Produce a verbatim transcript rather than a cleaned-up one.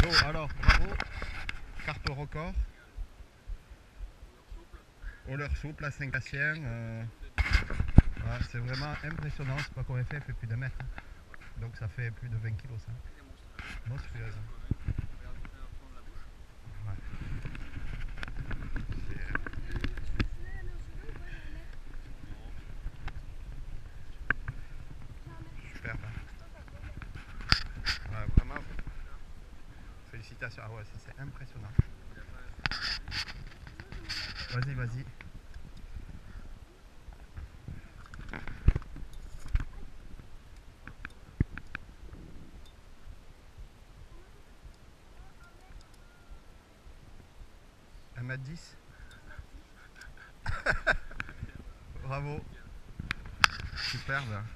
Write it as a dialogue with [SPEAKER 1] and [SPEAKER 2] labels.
[SPEAKER 1] Bon, alors, bravo. Carpe record. Hauteur souple à cinq Gatien. Euh, voilà, c'est vraiment impressionnant. C'est pas qu'on fait, elle fait plus d'un mètre. Donc ça fait plus de vingt kilos ça. Monstrueuse. Ouais. Super. Ouais, vraiment. Félicitations. Ah ouais, ça c'est impressionnant. Vas-y, vas-y. un mètre dix. Bravo. Superbe.